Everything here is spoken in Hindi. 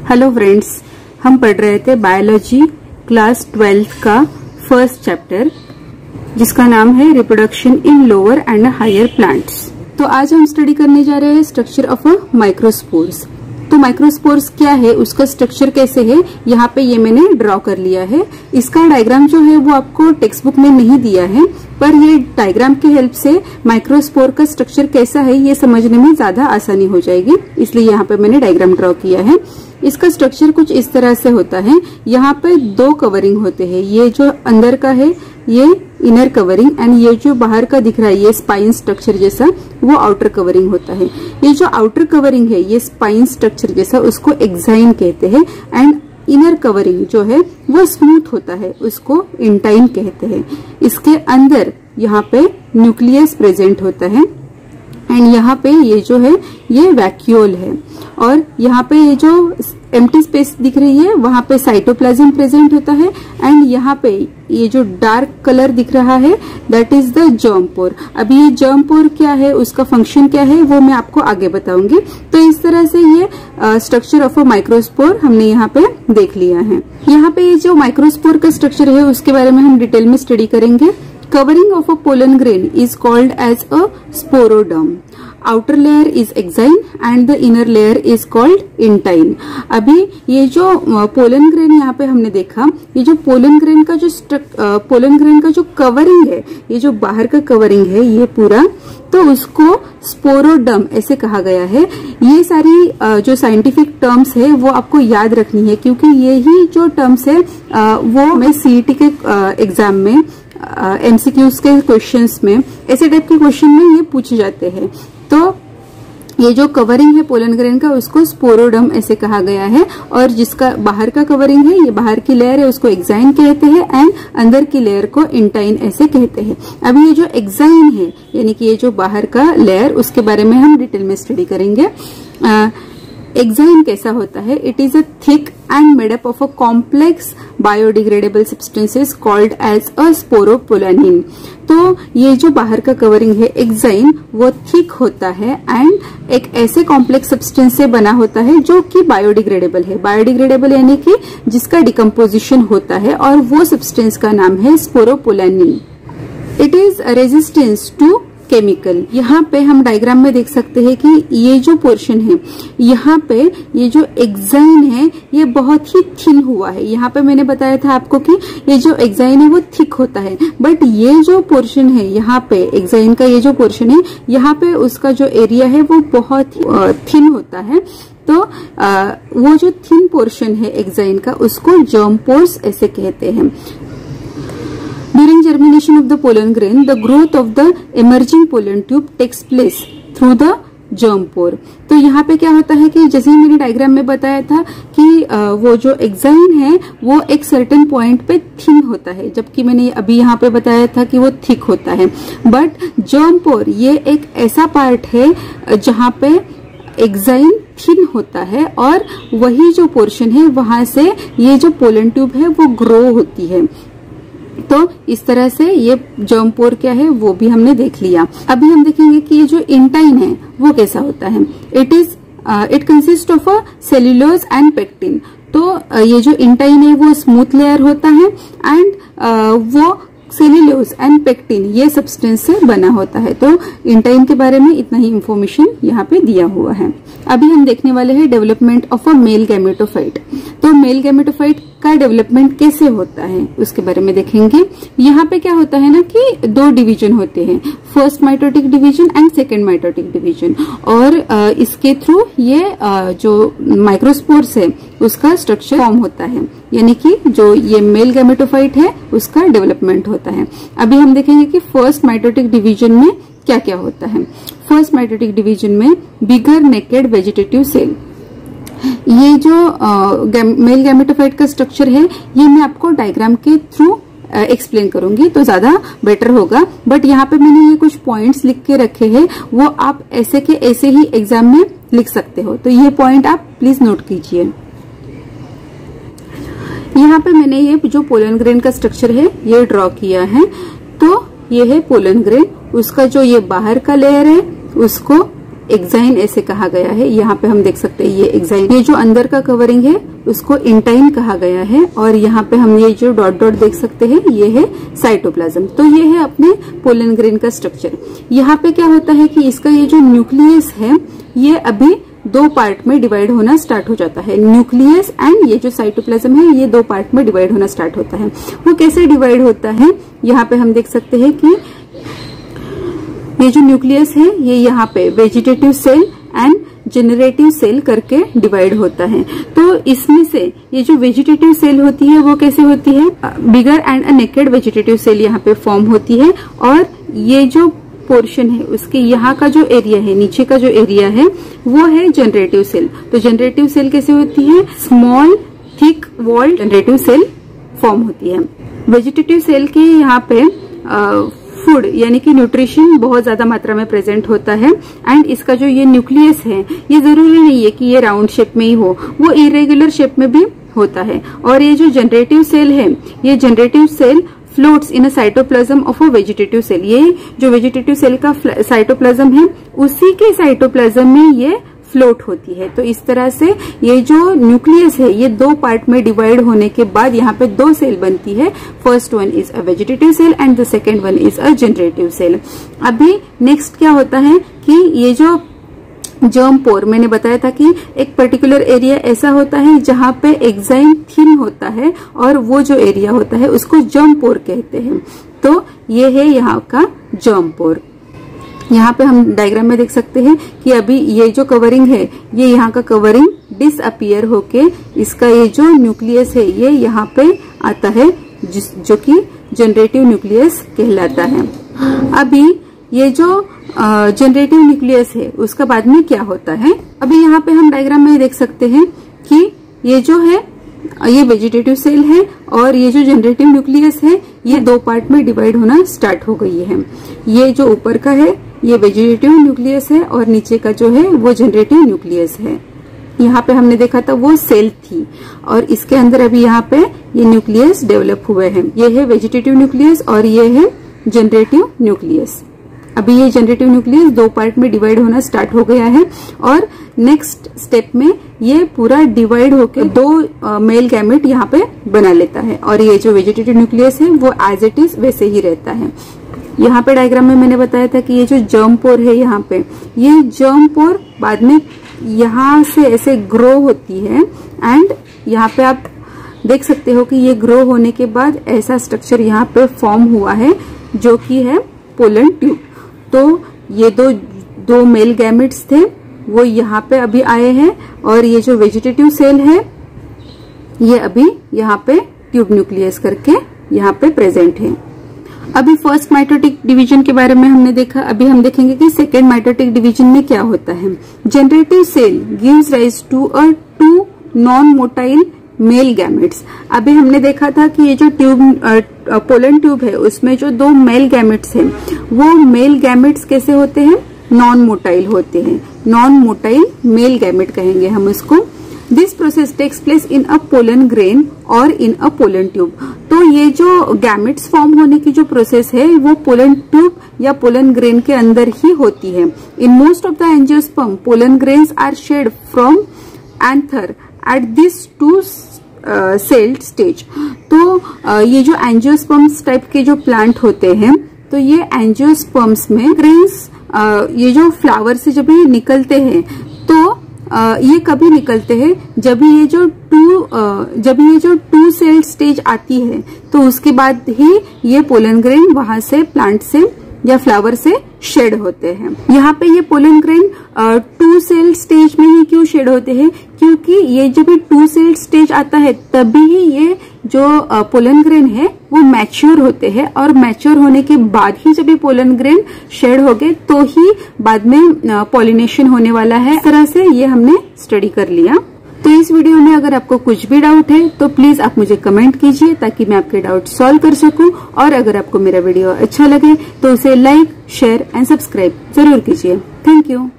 हेलो फ्रेंड्स, हम पढ़ रहे थे बायोलॉजी क्लास 12th का फर्स्ट चैप्टर जिसका नाम है reproduction in lower and higher plants. तो आज हम स्टडी करने जा रहे हैं स्ट्रक्चर ऑफ अ माइक्रोस्पोर्स। तो माइक्रोस्पोर्स क्या है, उसका स्ट्रक्चर कैसे है, यहाँ पे ये मैंने ड्रॉ कर लिया है। इसका डायग्राम जो है वो आपको टेक्स्ट बुक में नहीं दिया है, पर ये डायग्राम की हेल्प से माइक्रोस्पोर का स्ट्रक्चर कैसा है ये समझने में ज्यादा आसानी हो जाएगी, इसलिए यहाँ पे मैंने डायग्राम ड्रॉ किया है। इसका स्ट्रक्चर कुछ इस तरह से होता है। यहाँ पे दो कवरिंग होते हैं, ये जो अंदर का है ये इनर कवरिंग एंड ये जो बाहर का दिख रहा है ये स्पाइन स्ट्रक्चर जैसा वो आउटर कवरिंग होता है। ये जो आउटर कवरिंग है ये स्पाइन स्ट्रक्चर जैसा उसको एक्साइन कहते हैं एंड इनर कवरिंग जो है वो स्मूथ होता है उसको इंटाइन कहते हैं। इसके अंदर यहाँ पे न्यूक्लियस प्रेजेंट होता है एंड यहाँ पे ये जो है ये वैक्यूल है और यहाँ पे ये जो एम्प्टी स्पेस दिख रही है वहां पे साइटोप्लाज्म प्रेजेंट होता है एंड यहाँ पे ये जो डार्क कलर दिख रहा है that is the germ pore. अभी ये जर्म पोर क्या है, उसका फंक्शन क्या है वो मैं आपको आगे बताऊंगी। तो इस तरह से ये स्ट्रक्चर ऑफ अ माइक्रोस्पोर हमने यहाँ पे देख लिया है। यहाँ पे ये जो माइक्रोस्पोर का स्ट्रक्चर है उसके बारे में हम डिटेल में स्टडी करेंगे। Covering of a pollen grain is called as a sporoderm. Outer layer is exine and the inner layer is called intine. अभी ये जो पोलन ग्रेन यहाँ पे हमने देखा, ये जो पोलन ग्रेन का जो कवरिंग है, ये जो बाहर का कवरिंग है ये पूरा, तो उसको स्पोरोडर्म ऐसे कहा गया है। ये सारी जो साइंटिफिक टर्म्स है वो आपको याद रखनी है क्योंकि यही जो टर्म्स है वो मैं सीईटी के एग्जाम में एमसीक्यूज के क्वेश्चंस में ऐसे टाइप के क्वेश्चन में ये पूछे जाते हैं। तो ये जो कवरिंग है पोलन ग्रेन का उसको स्पोरोडर्म ऐसे कहा गया है और जिसका बाहर का कवरिंग है ये बाहर की लेयर है उसको एक्साइन कहते हैं एंड अंदर की लेयर को इंटाइन ऐसे कहते हैं। अभी ये जो एक्साइन है यानी कि ये जो बाहर का लेयर उसके बारे में हम डिटेल में स्टडी करेंगे। एक्साइन कैसा होता है, it is a thick and made up of a complex biodegradable substances called as a sporopollenin. तो ये जो बाहर का कवरिंग है एक्साइन वो थिक होता है एंड एक ऐसे कॉम्प्लेक्स सब्सटेंस से बना होता है जो कि बायोडिग्रेडेबल है। बायोडिग्रेडेबल यानी कि जिसका डिकम्पोजिशन होता है और वो सब्सटेंस का नाम है sporopollenin. It is resistance to chemical. यहाँ पे हम डायग्राम में देख सकते हैं कि ये जो पोर्शन है यहाँ पे ये जो एक्साइन है ये बहुत ही थिन हुआ है। यहाँ पे मैंने बताया था आपको कि ये जो एक्साइन है वो थिक होता है, बट ये जो पोर्शन है यहाँ पे एक्साइन का ये जो पोर्शन है यहाँ पे उसका जो एरिया है वो बहुत थिन होता है। तो वो जो थिन पोर्शन है एक्साइन का उसको जर्म पोर्स ऐसे कहते हैं। During germination of the pollen grain, the growth of the emerging pollen tube takes place through the germ pore. तो यहाँ पे क्या होता है कि जैसे ही मैंने डायग्राम में बताया था कि वो जो एक्साइन है वो एक सर्टेन पॉइंट पे थिन होता है, जबकि मैंने अभी यहाँ पे बताया था कि वो थिक होता है। बट जर्म पोर ये एक ऐसा पार्ट है जहाँ पे एक्साइन थिन होता है और वही जो पोर्शन है वहां से ये जो पोलन ट्यूब है वो ग्रो होती है। तो इस तरह से ये जर्म पोर क्या है वो भी हमने देख लिया। अभी हम देखेंगे कि ये जो इंटाइन है वो कैसा होता है। It consist of a cellulose and pectin. तो ये जो इंटाइन है वो स्मूथ लेयर होता है एंड वो सेल्यूलोज एंड पेक्टिन ये सब्सटेंस से बना होता है। तो इंटाइन के बारे में इतना ही इंफॉर्मेशन यहाँ पे दिया हुआ है। अभी हम देखने वाले हैं development of a male gametophyte. तो मेल गैमेटोफाइट का डेवलपमेंट कैसे होता है उसके बारे में देखेंगे। यहाँ पे क्या होता है ना कि दो डिवीजन होते हैं, first mitotic division and second mitotic division, और इसके थ्रू ये जो माइक्रोस्पोर्स है उसका स्ट्रक्चर फॉर्म होता है, यानी कि जो ये मेल गैमेटोफाइट है उसका डेवलपमेंट होता है। अभी हम देखेंगे कि फर्स्ट माइटोटिक डिवीजन में क्या क्या होता है। फर्स्ट माइटोटिक डिवीजन में बिगर नेकेड वेजिटेटिव सेल, ये जो मेल गैमेटोफाइट का स्ट्रक्चर है ये मैं आपको डायग्राम के थ्रू एक्सप्लेन करूंगी तो ज्यादा बेटर होगा। बट यहाँ पे मैंने ये कुछ पॉइंट्स लिख के रखे हैं वो आप ऐसे के ऐसे ही एग्जाम में लिख सकते हो, तो ये पॉइंट आप प्लीज नोट कीजिए। यहाँ पे मैंने ये जो पोलन ग्रेन का स्ट्रक्चर है ये ड्रॉ किया है। तो ये है पोलन ग्रेन, उसका जो ये बाहर का लेयर है उसको एक्साइन ऐसे कहा गया है। यहाँ पे हम देख सकते हैं ये एक्साइन, ये जो अंदर का कवरिंग है उसको इंटाइन कहा गया है। और यहाँ पे हम ये जो डॉट डॉट देख सकते हैं ये है साइटोप्लाज्म। तो ये है अपने पोलन ग्रेन का स्ट्रक्चर। यहाँ पे क्या होता है कि इसका ये जो न्यूक्लियस है ये अभी दो पार्ट में डिवाइड होना स्टार्ट हो जाता है। न्यूक्लियस एंड ये जो साइटोप्लाज्म है ये दो पार्ट में डिवाइड होना स्टार्ट होता है। वो कैसे डिवाइड होता है, यहाँ पे हम देख सकते हैं कि ये जो न्यूक्लियस है ये यहाँ पे vegetative cell and generative cell करके डिवाइड होता है। तो इसमें से ये जो वेजिटेटिव सेल होती है वो कैसे होती है, bigger and a naked vegetative cell यहाँ पे फॉर्म होती है। और ये जो पोर्शन है उसके यहाँ का जो एरिया है, नीचे का जो एरिया है वो है जनरेटिव सेल। तो जनरेटिव सेल कैसे होती है, small thick walled generative cell form होती है। वेजिटेटिव सेल के यहाँ पे फूड यानी कि न्यूट्रिशन बहुत ज्यादा मात्रा में प्रेजेंट होता है। एंड इसका जो ये न्यूक्लियस है ये जरूरी नहीं है कि ये राउंड शेप में ही हो, वो इरेगुलर शेप में भी होता है। और ये जो जनरेटिव सेल है ये generative cell floats in a cytoplasm of a vegetative cell. ये जो वेजिटेटिव सेल का साइटोप्लाज्म है उसी के साइटोप्लाज्म में ये फ्लोट होती है। तो इस तरह से ये जो न्यूक्लियस है ये दो पार्ट में डिवाइड होने के बाद यहाँ पे दो सेल बनती है। First one is a vegetative cell and the second one is a generative cell. अभी नेक्स्ट क्या होता है कि ये जो जर्म पोर, मैंने बताया था कि एक पर्टिकुलर एरिया ऐसा होता है जहां पे एक्साइन थिन होता है और वो जो एरिया होता है उसको जर्म पोर कहते हैं। तो ये है यहाँ का जर्म पोर। यहाँ पे हम डायग्राम में देख सकते हैं कि अभी ये जो कवरिंग है ये यहाँ का कवरिंग डिसअपियर होके इसका ये जो न्यूक्लियस है ये यहाँ पे आता है जो कि जनरेटिव न्यूक्लियस कहलाता है। अभी ये जो जनरेटिव न्यूक्लियस है उसका बाद में क्या होता है, अभी यहाँ पे हम डायग्राम में देख सकते हैं कि ये जो है ये वेजिटेटिव सेल है और ये जो जनरेटिव न्यूक्लियस है ये दो पार्ट में डिवाइड होना स्टार्ट हो गई है। ये जो ऊपर का है ये वेजिटेटिव न्यूक्लियस है और नीचे का जो है वो जनरेटिव न्यूक्लियस है। यहाँ पे हमने देखा था वो सेल थी और इसके अंदर अभी यहाँ पे ये न्यूक्लियस डेवलप हुए हैं। ये है वेजिटेटिव न्यूक्लियस और ये है जनरेटिव न्यूक्लियस। अभी ये जनरेटिव न्यूक्लियस दो पार्ट में डिवाइड होना स्टार्ट हो गया है और नेक्स्ट स्टेप में ये पूरा डिवाइड होकर दो मेल गैमेट यहाँ पे बना लेता है और ये जो वेजिटेटिव न्यूक्लियस है वो एज इट इज वैसे ही रहता है। यहाँ पे डायग्राम में मैंने बताया था कि ये जो जर्म पोर है यहाँ पे ये जर्म पोर बाद में यहाँ से ऐसे ग्रो होती है एंड यहाँ पे आप देख सकते हो कि ये ग्रो होने के बाद ऐसा स्ट्रक्चर यहाँ पे फॉर्म हुआ है जो कि है पोलन ट्यूब। तो ये दो मेल गैमेट्स थे वो यहाँ पे अभी आए हैं और ये जो वेजिटेटिव सेल है ये अभी यहाँ पे ट्यूब न्यूक्लियस करके यहाँ पे प्रेजेंट है। अभी फर्स्ट माइटोटिक डिवीजन के बारे में हमने देखा, अभी हम देखेंगे कि सेकेंड माइटोटिक डिवीजन में क्या होता है। Generative cell gives rise to a two non motile male gametes. अभी हमने देखा था कि ये जो ट्यूब पोलन ट्यूब है उसमें जो दो मेल गैमेट्स हैं वो मेल गैमेट्स कैसे होते हैं, नॉन मोटाइल होते हैं। नॉन मोटाइल मेल गैमेट कहेंगे हम उसको। This process takes place in a pollen grain और इन अ पोलन ट्यूब। तो ये जो गैमेट्स फॉर्म होने की जो प्रोसेस है वो पोलन ट्यूब या पोलन ग्रेन के अंदर ही होती है। In most of the angiosperm pollen grains are shed from anther at this two celled stage. तो ये जो एंजियोस्पर्म्स टाइप के जो प्लांट होते हैं तो ये एंजियोस्पर्म्स में ग्रेन्स ये जो फ्लावर से जब ये निकलते हैं तो ये कभी निकलते हैं जब ये जो टू सेल्ड स्टेज आती है तो उसके बाद ही ये पोलन ग्रेन वहां से प्लांट से या फ्लावर से शेड होते हैं। यहाँ पे ये pollen grain two celled stage में ही क्यों शेड होते हैं, क्योंकि ये जब टू सेल्ड स्टेज आता है तभी ही ये जो पोलन ग्रेन है वो मैच्योर होते हैं और मैच्योर होने के बाद ही जब ये पोलन ग्रेन शेड हो गए तो ही बाद में पॉलिनेशन होने वाला है। इस तरह से ये हमने स्टडी कर लिया। तो इस वीडियो में अगर आपको कुछ भी डाउट है तो प्लीज आप मुझे कमेंट कीजिए ताकि मैं आपके डाउट सॉल्व कर सकूं। और अगर आपको मेरा वीडियो अच्छा लगे तो उसे लाइक, शेयर एंड सब्सक्राइब जरूर कीजिए। Thank you.